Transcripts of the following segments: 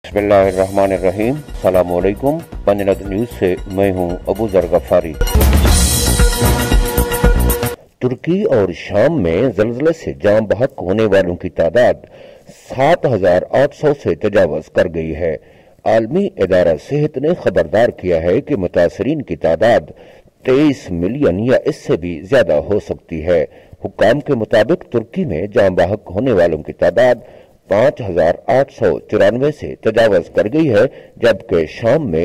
बिस्मिल्लाहिर्रहमानिर्रहीम। अस्सलाम वालेकुम। पंजनद न्यूज से मैं हूं अबू जर गफारी। तुर्की और शाम में जल्जले से जान बहक होने वालों की तादाद 7,800 से तजावज कर गई है। आलमी इदारा सेहत ने खबरदार किया है कि मुतासरीन की तादाद 23 मिलियन या इससे भी ज्यादा हो सकती है। हुक्काम के मुताबिक तुर्की में जान बहक होने वालों की तादाद 5,894 से तजावज कर गई है, जबकि शाम में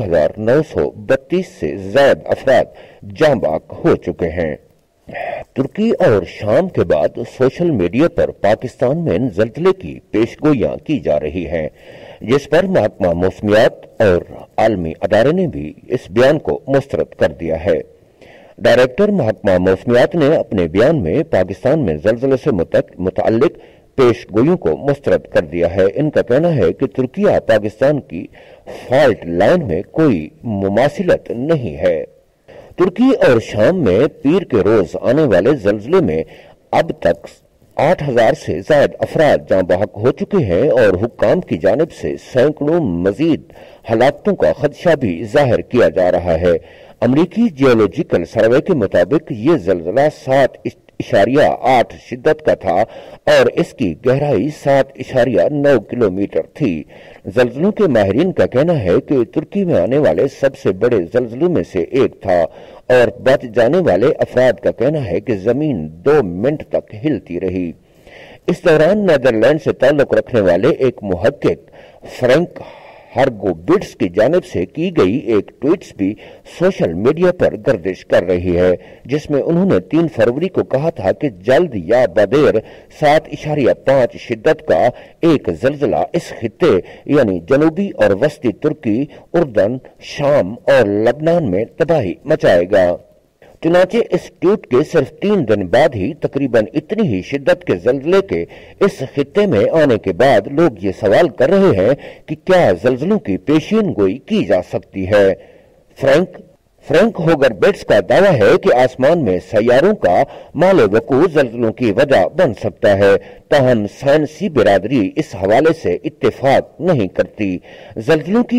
1,932 से ज्यादा अफराद जान बहक हो चुके हैं। तुर्की और शाम के बाद सोशल मीडिया पर पाकिस्तान में जल्जले की पेशगोइयां की जा रही हैं, जिस पर महकमा मौसमियात और आलमी अदारे ने भी इस बयान को मुस्तरद कर दिया है। डायरेक्टर महकमा मौसमियात ने अपने बयान में पाकिस्तान में जल्जले से मुतअल्लिक पेशगोइयों को मुस्तरद कर दिया है। इनका कहना है कि तुर्किया पाकिस्तान की फॉल्ट लाइन में कोई मुमासिलत नहीं है। तुर्की और शाम में पीर के रोज आने वाले जल्जले में अब तक 8,000 से ज्यादा अफराद जान बहक हो चुके हैं और हुक्काम की जानिब से सैकड़ों मजीद हलाकतों का खदशा भी जाहिर किया जा रहा है। अमरीकी जियोलॉजिकल सर्वे के मुताबिक ये जल्जला 7.8 शिद्दत का था और इसकी गहराई 7.9 किलोमीटर थी। जल्जलों के माहिरीन का कहना है कि तुर्की में आने वाले सबसे बड़े जल्जलों में से एक था और बच जाने वाले अफराद का कहना है कि जमीन 2 मिनट तक हिलती रही। इस दौरान नीदरलैंड से ताल्लुक रखने वाले एक मुहक्किक फ्रैंक हरगोबिट्स की जानिब से की गई एक ट्वीट्स भी सोशल मीडिया पर गर्दिश कर रही है, जिसमें उन्होंने 3 फरवरी को कहा था कि जल्द या बदेर 7.5 शिद्दत का एक जल्जला इस खित्ते यानी जनूबी और वस्ती तुर्की, उर्दन, शाम और लबनान में तबाही मचाएगा। चुनाचे इस ट्वीट के सिर्फ 3 दिन बाद ही तकरीबन इतनी ही शिद्दत के जल्जले के इस खित्ते में आने के बाद लोग ये सवाल कर रहे हैं कि क्या जल्जलों की पेशीन गोई की जा सकती है। फ्रैंक होगरबेट्स का दावा है कि आसमान में सैयारों का माले वकूअ जल्जलों की वजह बन सकता है, ताहम साइंसी बिरादरी इस हवाले से इत्तेफाक नहीं करती। जल्जलों की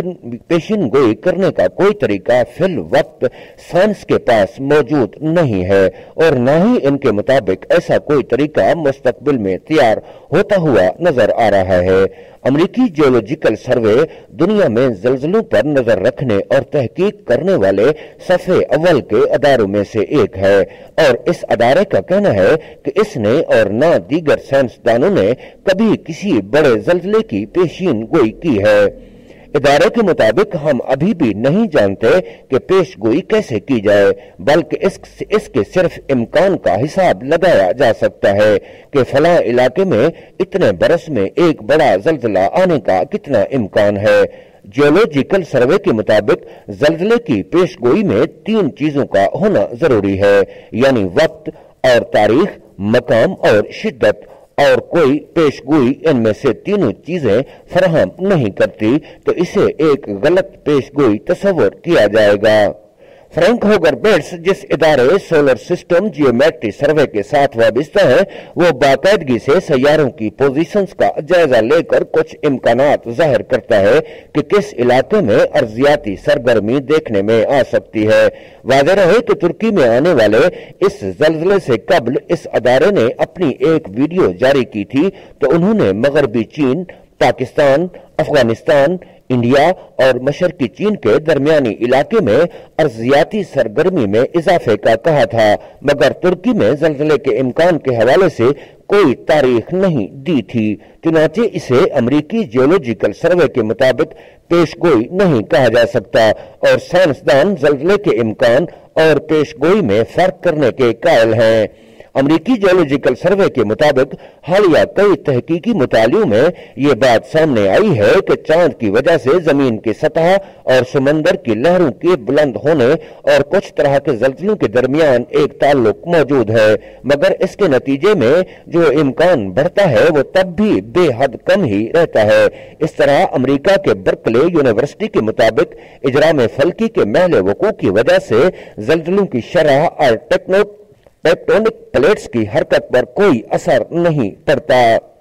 पेशीन गोई करने का कोई तरीका फिल वक्त साइंस के पास मौजूद नहीं है और न ही इनके मुताबिक ऐसा कोई तरीका मुस्तकबिल में तैयार होता हुआ नजर आ रहा है। अमरीकी जियोलॉजिकल सर्वे दुनिया में जल्जलों पर नजर रखने और तहकीक करने वाले सफ़े अव्वल के अदारों में से एक है और इस अदारे का कहना है कि इसने और न दीगर साइंसदानों ने कभी किसी बड़े जल्जले की पेशीन गोई की है। इदारे के मुताबिक हम अभी भी नहीं जानते कि पेशगोई कैसे की जाए, बल्कि इसके सिर्फ इम्कान का हिसाब लगाया जा सकता है कि फलां इलाके में इतने बरस में एक बड़ा जल्जला आने का कितना इम्कान है। जियोलॉजिकल सर्वे के मुताबिक जल्जले की पेशगोई में 3 चीजों का होना जरूरी है, यानी वक्त और तारीख, मकाम और शिद्दत, और कोई पेशगोई इनमें से तीनों चीजें फराहम नहीं करती तो इसे एक गलत पेशगोई तस्वर किया जाएगा। फ्रैंक होगरबेट्स जिस इदारे सोलर सिस्टम जियोमेट्री सर्वे के साथ वाबस्ता है, वो बाकायदगी से सैयारों की पोजीशंस का जायजा लेकर कुछ इम्कानात जाहिर करता है कि किस इलाके में अर्जियाती सरगर्मी देखने में आ सकती है। वाज़ेह रहे कि तुर्की में आने वाले इस जल्जले से कबल इस अदारे ने अपनी एक वीडियो जारी की थी तो उन्होंने मगरबी चीन, पाकिस्तान, अफगानिस्तान, इंडिया और मशरकी चीन के दरमियानी इलाके में अर्जियाती सरगर्मी में इजाफे का कहा था, मगर तुर्की में जल्जले के इम्कान के हवाले से कोई तारीख नहीं दी थी। चुनाचे इसे अमरीकी जियोलॉजिकल सर्वे के मुताबिक पेशगोई नहीं कहा जा सकता और साइंसदान जल्जले के इम्कान और पेशगोई में फर्क करने के कायल हैं। अमरीकी जियोलॉजिकल सर्वे के मुताबिक हालिया कई तहकीकी मुतालियों में ये बात सामने आई है कि चांद की वजह से जमीन की सतह और समंदर की लहरों के बुलंद होने और कुछ तरह के जल्जलों के दरमियान एक ताल्लुक मौजूद है, मगर इसके नतीजे में जो इम्कान बढ़ता है वो तब भी बेहद कम ही रहता है। इस तरह अमरीका के बर्कले यूनिवर्सिटी के मुताबिक इजराम फल्की के महल वकूअ की वजह से जल्जलों की शरह और टेक्टोनिक प्लेट्स की हरकत पर कोई असर नहीं पड़ता।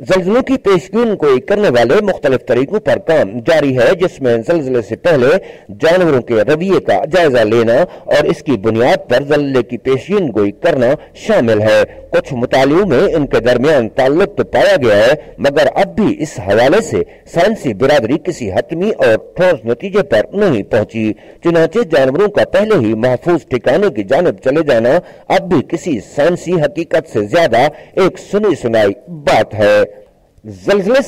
زلزلوں کی پیشگوئی گوئی کرنے والے مختلف طریقوں پر کام جاری ہے، جس میں زلزلے سے پہلے جانوروں کے رویے کا جائزہ لینا اور اس کی بنیاد پر زلزلے کی پیشگوئی گوئی کرنا شامل ہے۔ کچھ مطالعوں میں ان کے درمیان تعلق تو پایا گیا ہے، مگر اب بھی اس حوالے سے سائنسی برادری کسی حتمی اور ٹھوس نتیجے پر نہیں پہنچی۔ چنانچہ جانوروں کا پہلے ہی محفوظ ٹھکانے کی جانب چلے جانا اب بھی کسی سائنسی حقیقت سے زیادہ ایک سنی سنائی بات ہے۔ زلزلے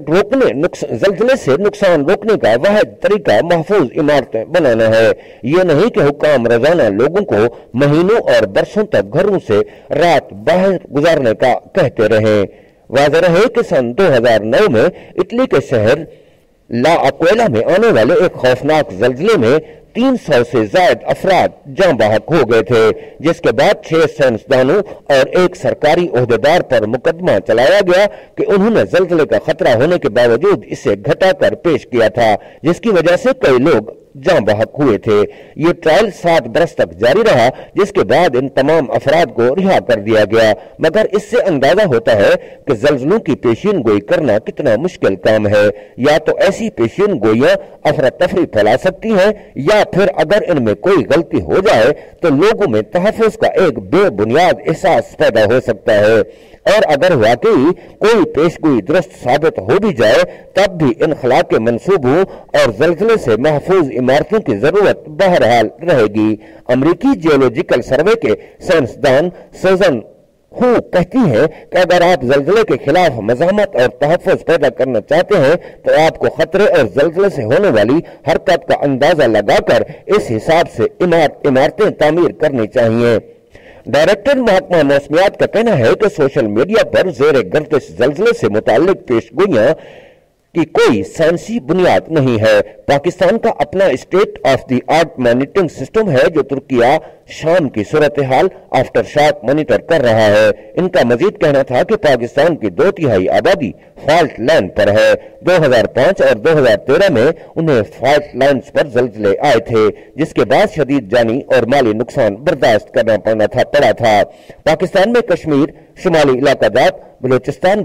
سے نقصان روکنے کا واحد طریقہ محفوظ عمارتیں بنانا ہے۔ یہ نہیں کہ حکام روزانہ لوگوں کو مہینوں اور برسوں تک گھروں سے رات باہر گزارنے کا کہتے رہیں۔ واضح رہے کہ سن 2009 میں اٹلی کے شہر لا اکویلا میں آنے والے ایک خوفناک زلزلے میں 300 سے زائد افراد جاں بحق ہو گئے تھے، جس کے بعد 6 سائنسدانوں اور ایک سرکاری عہدیدار پر مقدمہ چلایا گیا کہ انہوں نے زلزلے کا خطرہ ہونے کے باوجود اسے گھٹا کر پیش کیا تھا، جس کی وجہ سے کئی لوگ جاں بحق ہوئے تھے۔ یہ ٹرائل 7 برس تک جاری رہا، جس کے بعد ان تمام افراد کو رہا کر دیا گیا، مگر اس سے اندازہ ہوتا ہے کہ زلزلوں کی پیشین گوئی کرنا کتنا مشکل کام ہے۔ یا تو ایسی پیشین گوئیاں افراتفری پھیلا سکتی ہیں، یا پھر اگر ان میں کوئی غلطی ہو جائے تو لوگوں میں تحفظ کا ایک بے بنیاد احساس پیدا ہو سکتا ہے، اور اگر واقعی کوئی پیشگوئی درست ثابت ہو بھی جائے تب بھی انخلا کے منصوبوں اور زلزلے سے محفوظ عمارتوں کی ضرورت بہرحال رہے گی۔ امریکی جیولوجیکل سروے کے سائنسدان سوزن ہو کہتی ہیں کہ اگر آپ زلزلے کے خلاف مزاحمت اور تحفظ پیدا کرنا چاہتے ہیں تو آپ کو خطرے اور زلزلے سے ہونے والی حرکت کا اندازہ لگا کر اس حساب سے عمارتیں تعمیر کرنی چاہیے۔ ڈائریکٹر محکمہ موسمیات کا کہنا ہے کہ سوشل میڈیا پر زیر گردش زلزلے سے متعلق پیشگوئیاں کی کوئی سائنسی بنیاد نہیں ہے۔ پاکستان کا اپنا state of the art monitoring system ہے جو ترکیہ شام کی صورتحال آفٹر شاک مانیٹر کر رہا ہے۔ ان کا مزید کہنا تھا کہ پاکستان کی 2/3 آبادی فالٹ لائن پر ہے۔ 2005 اور 2013 میں انہیں فالٹ لائنز پر زلزلے آئے تھے، جس کے بعد شدید جانی اور مالی نقصان برداشت کرنا پڑا تھا۔ پاکستان میں کشمیر، شمالی علاقہ جات، بلوچستان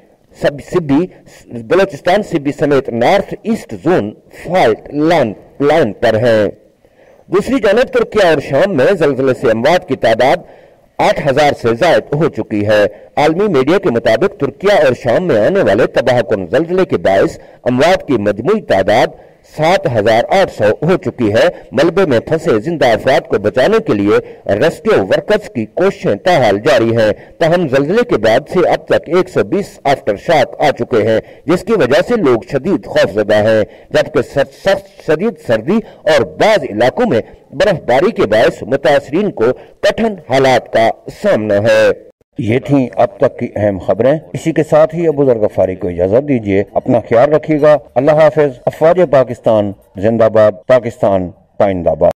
سبی سمیت north east zone fault line پر ہیں۔ دوسری جانب ترکیہ اور شام میں زلزلے سے اموات کی تعداد 8000 سے زائد ہو چکی ہے۔ عالمی میڈیا کے مطابق ترکیہ اور شام میں آنے والے تباہ کن زلزلے کے باعث اموات کی مجموعی تعداد 7800 ہو چکی ہے۔ ملبے میں پھنسے زندہ افراد کو بچانے کے لیے ریسکیو ورکرز کی کوششیں تاحال جاری ہیں، تاہم زلزلے کے بعد سے اب تک 120 آفٹر شاک آ چکے ہیں، جس کی وجہ سے لوگ شدید خوفزدہ ہیں، جبکہ سخت شدید سردی اور بعض علاقوں میں برف باری کے باعث متاثرین کو کٹھن حالات کا سامنا ہے۔ یہ تھیں اب تک کی اہم خبریں۔ اسی کے ساتھ ہی ابو ذر غفاری کو اجازت دیجیے۔ اپنا خیال رکھیے گا۔ اللہ حافظ۔ افواج پاکستان زندہ باد، پاکستان پائندہ باد۔